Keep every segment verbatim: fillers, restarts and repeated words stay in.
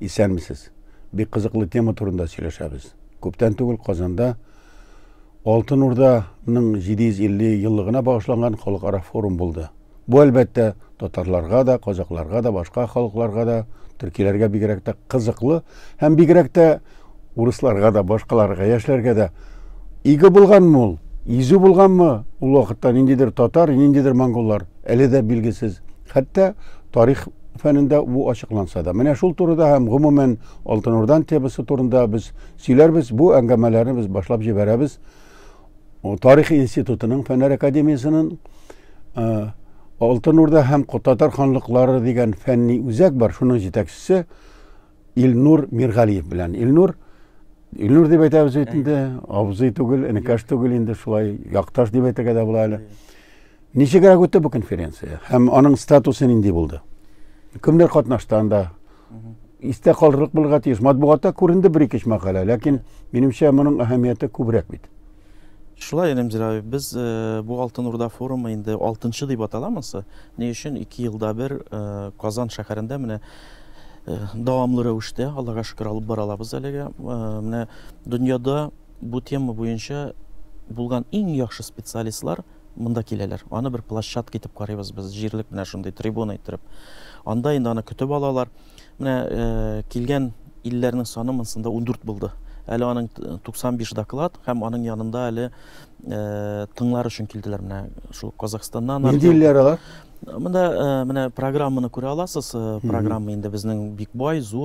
исәнмесез? Бик кызыклы тема турында сөйләшәбез. Күптән түгел Казанда Алтын Урданың җиде йөз илле еллыгына багышланган халыкара форум булды. Бу әлбәттә татарларга да, казакларга да, башка халыкларга да, төркиләргә бигрәк тә кызыклы һәм бигрәк тә урысларга да, башкаларга, яшьләргә дә иге булганмы ул? Изү булганмы? Ул вакытта ниндидер татар, ниндидер монголлар әле дә билгесез. Хәтта тарих фәнендә бу ачыкланса да. Менә шул турыда һәм гомумән Алтын Урда темасы турында без сөйләрбез, бу әңгәмәләрне без башлап җибәрәбез. Тарих институтының Фәннәр академиясының Алтын Урда һәм татар ханлыклары дигән фәнни үзәк бар. Шуның җитәкчесе Илнур Миргалиев белән. Илнур Илнур дип әйтәбез инде, абзый түгел, энекәш түгел инде, шулай якташ дип әйтергә дә була әле. Ничегрәк үтте бу конференция һәм аның статусы нинди булды? Кемнәр катнашты анда? Истә калырлык булырга тиеш. Матбугатта күренде бер-ике мәкалә, ләкин минемчә моның әһәмияте күбрәк бит. Шулай Ремзил абый, без бу Алтын Урда форумы инде алтынчы дип аталамыз. Ни өчен ике елда бер Казан шәһәрендә менә дәвамлы рәвештә, Аллага шөкер, алып баралабыз әлегә. Менә дөньяда бу тема буенча булган иң яхшы специалистлар монда киләләр. Аны бер площадка итеп карыйбыз без, җирлек менә шундый трибуна итеп. Анда инде аны көтеп алалар. Менә килгән илләрнең саны монсында ундүрт булды. Әле аның туксан биш доклад һәм аның янында әле тыңлар өчен килделәр менә шул Казакъстаннан. Нинди илләр алар? Монда менә программаны күрә аласыз. Программа инде безнең бик бай, зур.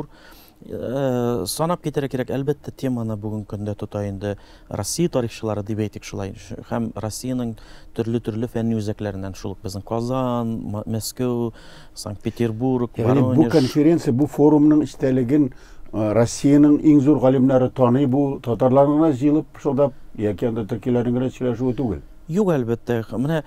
Санап китәргә кирәк, әлбәттә теманы бүген көндә тота инде Россия тарихчылары дип әйтик шулай. Һәм Россиянең төрле-төрле фәнни үзәкләреннән шул безнең Казан, Мәскәү, Санкт-Петербург, Воронеж. Бу конференция, бу форумның истәлеген Россиянең иң зур галимнәре таный, бу татарларына җыелып шулда яки анда төркиләрнең генә сөйләшүе түгел. Юк, әлбәттә. Менә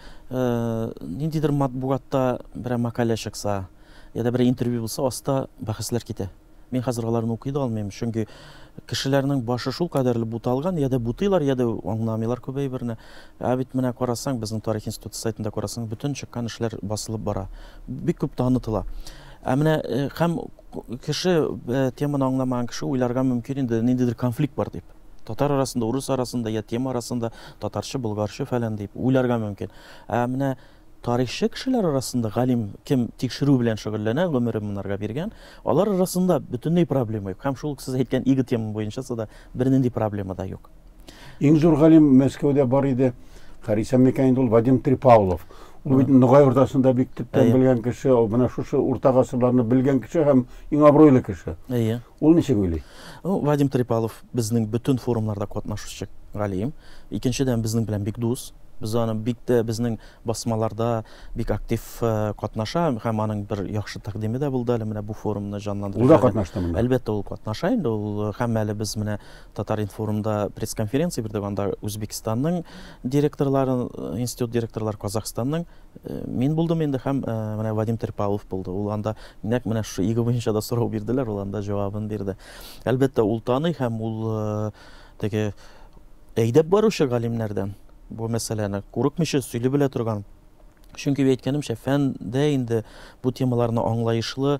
ниндидер матбугатта бер мәкалә чыкса, я да бер интервью булса, аста бәхәсләр китә. Мин хәзер аларны укый да алмыйм, чөнки кешеләрнең башы шул кадәрле буталган, я да бутыйлар, я да аңламыйлар күбәйберне. Ә бит менә карасаң, безнең тарих институты сайтында карасаң, бүтән чыккан эшләр басылып бара. Бик күп танытыла. Ә менә һәм кеше теманы аңламаган кеше уйларга мөмкин инде ниндидер конфликт бар дип. Татар арасында, урыс арасында, я тема арасында татарча, болгарча фәлән дип уйларга мөмкин. Ә менә тарихчы кешеләр арасында галим кем тикшерү белән шөгыльләнә, гомерен монарга биргән, алар арасында бөтенләй проблема юк. Һәм шул сез әйткән иге тема буенча да бернинди проблема да юк. Иң зур галим Мәскәүдә бар иде. Харисәм микән ул Вадим Трипавлов. Ул бит Ногай уртасында бик төптән белгән кеше, менә шушы урта гасырларны белгән кеше һәм иң абруйлы кеше. Әйе. Ул ничек уйлый? Вадим Трипавлов безнең бөтен форумнарда катнашучы галим. Икенчедән безнең белән бик дус. Без аны бик тә безнең басмаларда бик актив катнаша һәм аның бер яхшы тәкъдиме дә булды әле менә бу форумны җанландырып. Ул да катнашты монда. Әлбәттә ул катнаша инде. Ул һәм әле без менә Татар информда пресс-конференция бирдек, анда Үзбекстанның директорлары, институт директорлары Казакъстанның мин булдым инде һәм менә Вадим Трипавлов булды. Ул анда нәкъ менә шу иге буенча да сорау бирделәр, ул анда җавабын бирде. Әлбәттә ул таный һәм ул теге әйдәп баручы галимнәрдән бу мәсьәләне күрекмичә сөйләп белә торган. Чөнки әйткәнемчә, фәндә инде бу темаларны аңлаешлы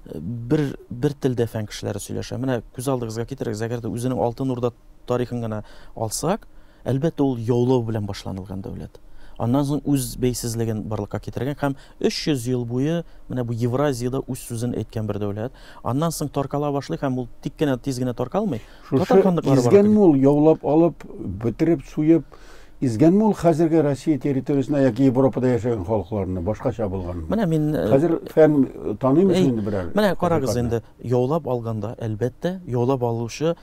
бер бер телдә фән кешеләре сөйләшә. Менә күз алдыгызга китерегез, әгәр дә үзенең Алтын Урда тарихын гына алсак, әлбәттә ул яулау белән башланылган дәүләт. Аннан соң үз бәйсезлеген барлыкка китергән һәм өч йөз ел буе менә бу Евразиядә үз сүзен әйткән бер дәүләт. Аннан соң таркала башлый һәм ул тик кенә тиз генә таркалмый. Татар ханлыклары бар. Изгәнме ул яулап алып, бетереп, суеп, изгәнме ул хәзерге Россия территориясына яки Европада яшәгән халыкларны башкача булганмы? Менә мин хәзер фән таныймы инде берәр? Менә карагыз инде, яулап алганда, әлбәттә, яулап алучы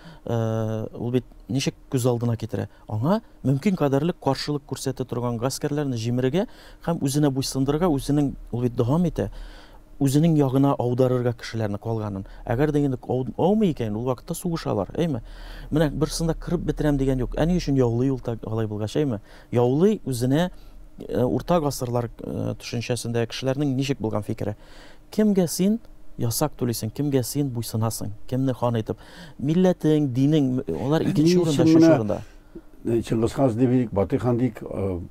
ул бит ничек күз алдына китерә? Аңа мөмкин кадәрлек каршылык күрсәтә торган гаскәрләрне җимерергә һәм үзенә буйсындырырга, үзенең ул бит дәвам итә. Үзенең ягына аударырга кешеләрне калганын. Әгәр дә инде аумый икән, ул вакытта сугышалар, әйме? Менә берсендә кырып бетерәм дигән юк. Әни өчен яулый ул алай булгач, әйме? Яулый үзенә урта гасырлар төшенчәсендә кешеләрнең ничек булган фикере. Кемгә син ясак түлисең, кемгә син буйсынасың, кемне хан итеп? Милләтең, динең, алар икенче урында, шушы урында. Чингис хан дибек, Батый хан дик,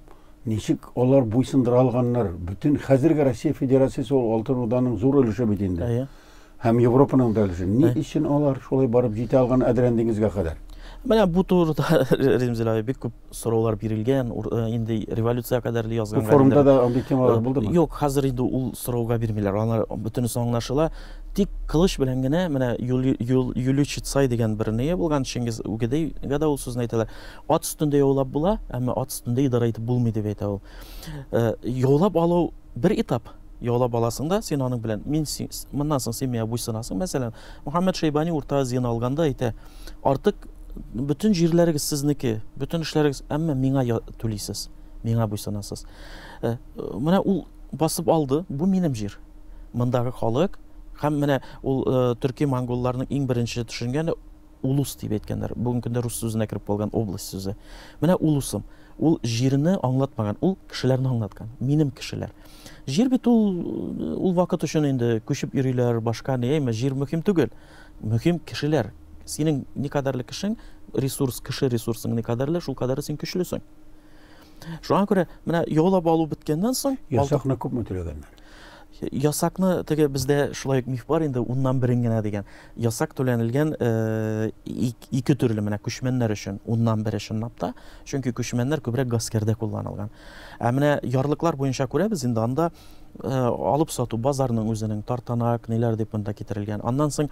ничек алар буйсындыра алганнар? Бүтән хәзерге Россия Федерациясе ул Алтын Урданың зур өлеше бит инде. һәм Европаның дәүләте. Ни өчен алар шулай барып җитә алган Әдрән диңгезгә кадәр? Менә бу турыда Ремзил абый бик күп сораулар бирелгән, инде революция кадәрле язган. Форумда да андый темалар булдымы? Юк, хәзер инде ул сорауга бирмиләр. Алар бөтенесе аңлашыла. Тик кылыч белән генә менә Юлючицай дигән бер нәя булган Шеңгез үгедәйгә дә ул сүзне әйтәләр. Ат өстендә яулап була, әмма ат өстендә идара итеп булмый дип әйтә ул. Яулап алу бер этап. Яулап аласың да, син аның белән мин моннан соң син миңа буйсынасың. Мәсәлән, Мөхәммәд Шәйбани Урта Азияны алганда әйтә, артык bütün җирләрегез сезнеке, bütün эшләрегез, әмма миңа түлисез, миңа буйсынасыз. Менә ул басып алды, бу минем җир. Мондагы халык һәм менә ул төрки монголларның иң беренче төшенгәне улус дип әйткәннәр. Бүгенге көндә рус сүзенә кирип калган область сүзе. Менә улусым. Ул җирне аңлатмаган, ул кешеләрне аңлаткан. Минем кешеләр. Җир бит ул ул вакыт өчен инде күчеп йөриләр, башка ни, әмма җир мөһим түгел. Мөһим кешеләр. Синең никадәрле кешең, ресурс, кеше ресурсың никадәрле, шул кадәр син көчлесең. Шуңа күрә, менә яулап алу биткәннән соң, ясакны күпме түләгәннәр? Ясакны теге бездә шулай миф бар инде, уннан берен генә дигән. Ясак түләнелгән ике төрле менә күчмәннәр өчен, уннан бер өчен напта, чөнки күчмәннәр күбрәк гаскәрдә кулланылган. Ә менә ярлыклар буенча күрәбез инде анда алып сату базарның үзенең тартанак, ниләр дип монда китерелгән. Аннан соң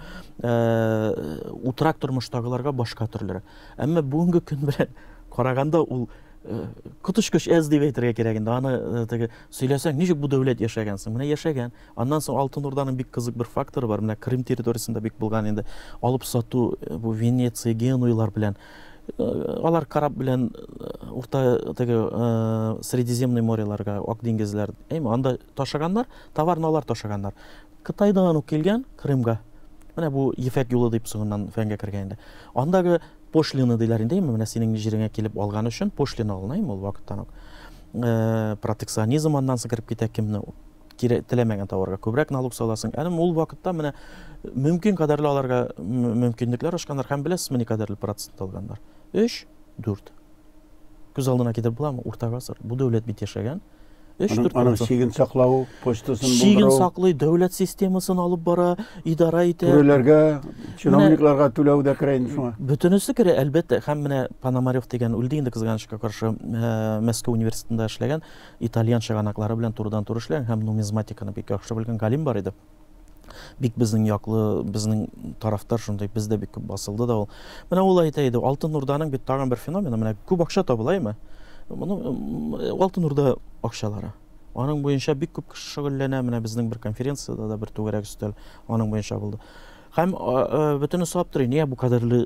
утрак тормыштагыларга башка төрләре. Әмма бүгенге көн белән караганда ул Кутышкыш әз дип әйтергә кирәк инде. Аны теге сөйләсәң, ничек бу дәүләт яшәгәнсең? Менә яшәгән. Аннан соң Алтын Урданың бик кызык бер факторы бар. Менә Крым территориясында бик булган инде. Алып сату бу Венеция, Генуялар белән, алар карап белән урта теге Средиземный мореларга, Ак диңгезләр, әйме анда ташаганнар, товарны алар ташаганнар. Кытайдан ук килгән Крымга. Менә бу Ефәк юлы дип соңыннан фәнгә кергән инде. Андагы пошлина диләр инде, менә синең җиреңә килеп алган өчен пошлина алынаймы ул вакыттан ук. Протекционизм аннан соң кирип китә, кемне теләмәгән товарга күбрәк налог саласың. Әнә ул вакытта менә мөмкин кадәрле аларга мөмкинлекләр ачканнар һәм беләсезме ни кадәрле процент алганнар? өч, дүрт. Күз алдына китереп буламы? Урта гасыр. Бу дәүләт бит яшәгән. Аның сиген саклау, почтасын булдыру. Сиген саклый, дәүләт системасын алып бара, идара итә. Түреләргә, чиновникларга түләү дә керә инде шуңа. Бөтенесе керә, әлбәттә. Һәм менә Пономарев дигән үлде инде кызганычка каршы Мәскәү университетында эшләгән, итальян чыганаклары белән турыдан-туры эшләгән һәм нумизматиканы бик яхшы белгән галим бар иде. Бик безнең яклы, безнең тарафтар шундай, бездә бик күп басылды да ул. Менә ул әйтә иде, Алтын Урданың бит тагын бер феномены, менә күп акча табылаймы? Алтын Урда акчалары. Аның буенча бик күп кеше шөгыльләнә, менә безнең бер конференцияда да бер түгәрәк өстәл аның буенча булды. Һәм бөтен сорап торый, нигә бу кадәрле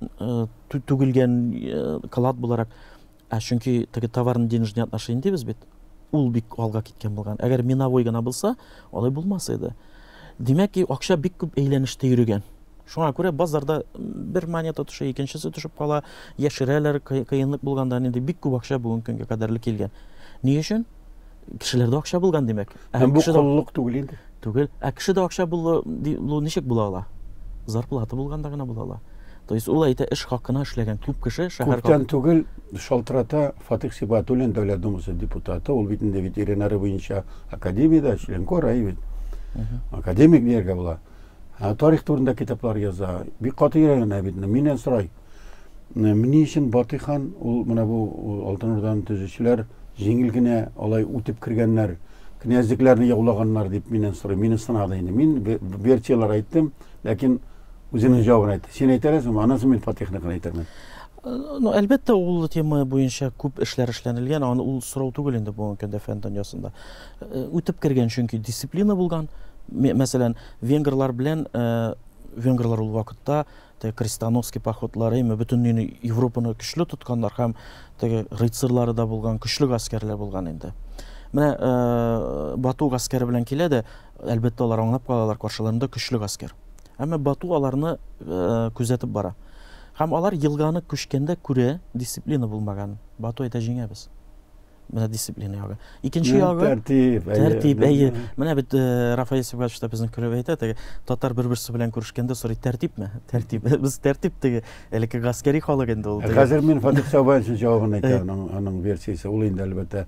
түгелгән клад буларак? Ә чөнки теге товарны денежный отношение дибез бит. Ул бик алга киткән булган. Әгәр миновой гына булса, алай булмас иде. Димәк ки, акча бик күп әйләнештә йөргән. Шуңа күрә базарда бер монета төшә, икенчесе төшеп кала, яшерәләр, кыенлык булганда инде бик күп акча бүген көнгә кадәрле килгән. Ни өчен? Кешеләрдә акча булган димәк. Һәм бу куллык түгел инде. Түгел. Ә кешедә акча булу ничек була ала? Зарплата булганда гына була ала. То есть ул әйтә, эш хакына эшләгән күп кеше шәһәр Күптән түгел шалтырата Фатих Сибатуллин дәүләт думасы депутаты, ул бит инде ветеринары буенча академиядә эшләгән, корай бит. Академик дияргә була. Тарих турында китаплар яза. Бик каты йөргән бит. Миннән сорай. Ни өчен Батыхан, ул менә бу Алтын Урданың төзүчеләр җиңел генә алай үтеп кергәннәр, князьлекләрне яулаганнар дип миннән сорый. Мине сынады инде. Мин версиялар әйттем, ләкин үзенең җавабын әйтте. Син әйтәсеңме? Анысы мин Фатихны гына әйтермен. Ну, әлбәттә, ул тема буенча күп эшләр эшләнелгән, аны ул сорау түгел инде бүгенге көндә фән дөньясында. Үтеп кергән, чөнки дисциплина булган. Мәсәлән, венгрлар белән венгрлар ул вакытта крестоносский походлары, бөтен Европаны көчле тотканнар һәм теге рыцарьлары да булган, көчле гаскәрләр булган инде. Менә Бату гаскәре белән килә дә, әлбәттә алар аңлап калалар, каршыларында көчле гаскәр. Әмма Бату аларны күзәтеп бара. Һәм алар елганы күчкәндә күрә, дисциплина булмаган. Бату әйтә, җиңәбез. Менә дисциплина ягы. Икенче ягы тәртип. Тәртип, әйе. Менә бит Рафаэль Сибгатович та безнең күреп әйтә, теге татар бер-берсе белән күрешкәндә сорый, тәртипме? Тәртип. Без тәртип теге элекке гаскәри халык инде ул. Хәзер мин Фатих Сабаевич җавабын әйтәм, аның версиясе ул инде әлбәттә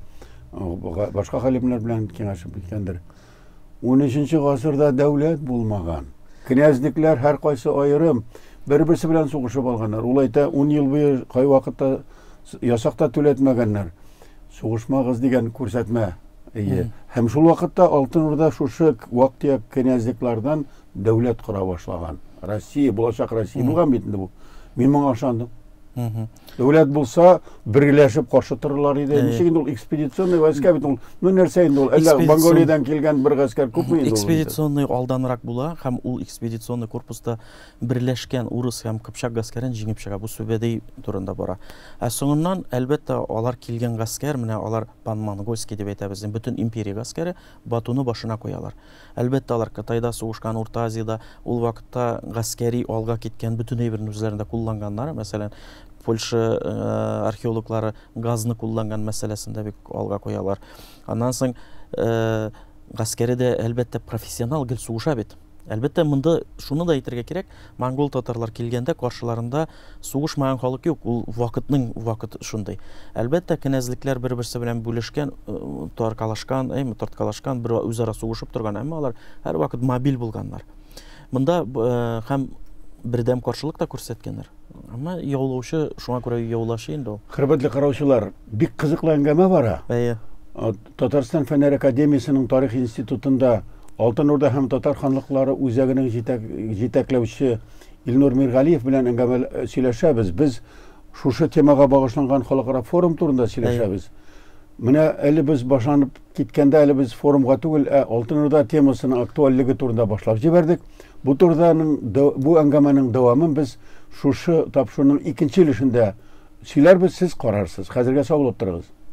башка галимнәр белән киңәшеп киткәндер. унөченче гасырда дәүләт булмаган. князьникләр һәр кайсы аерым бер-берсе белән сугышып алганнар. Ул әйтә, ун ел буе кай вакытта ясакта түләтмәгәннәр. Сугышмагыз дигән күрсәтмә. Һәм шул вакытта Алтын Урда шушы вак-төяк князьниклардан дәүләт кора башлаган. Россия, булачак Россия булган бит инде бу. Мин моңа ышандым. Дәүләт булса, бергәләшеп каршы торырлар иде. Ничек инде ул экспедиционный войска бит ул. Ну нәрсә инде ул? Әллә Монголиядан килгән бер гаскәр күпме инде ул? Экспедиционный алданрак була, һәм ул экспедиционный корпуста берләшкән урыс һәм кыпчак гаскәрен җиңеп чыга. Бу Сүбәдәй турында бара. Ә соңыннан әлбәттә алар килгән гаскәр, менә алар Пан-Монгольский дип әйтәбез, бөтен империя гаскәре Батуны башына куялар. Әлбәттә алар Кытайда сугышкан, Урта Азиядә ул вакытта гаскәри алга киткән бөтен әйберне үзләрендә кулланганнар. Мәсәлән, Польша археологлары газны кулланган мәсьәләсендә бик алга куялар. Аннан соң гаскәре дә әлбәттә профессионал гел сугыша бит. Әлбәттә монда шуны да әйтергә кирәк, монгол татарлар килгәндә каршыларында сугышмаган халык юк. Ул вакытның вакыт шундый. Әлбәттә князьлекләр бер-берсе белән бүлешкән, таркалашкан, әйме тарткалашкан, бер үзара сугышып торган, әмма алар һәр вакыт мобиль булганнар. Монда һәм бердәм каршылык та күрсәткәннәр. Әмма яулаучы шуңа күрә яулашы инде ул. Хөрмәтле караучылар, бик кызыклы әңгәмә бара. Әйе. Татарстан Фәннәр академиясының тарих институтында Алтын Урда һәм татар ханлыклары үзәгенең җитәкләүче Илнур Миргалиев белән әңгәмә сөйләшәбез. Без шушы темага багышланган халыкара форум турында сөйләшәбез. Менә әле без башланып киткәндә, әле без форумга түгел, Алтын Урда темасының актуальлыгы турында башлап җибәрдек. Бу турданың бу әңгәмәнең дәвамын без шушы тапшыруның икенче өлешендә сөйләрбез, сез карарсыз. Хәзергә сау булып торыгыз.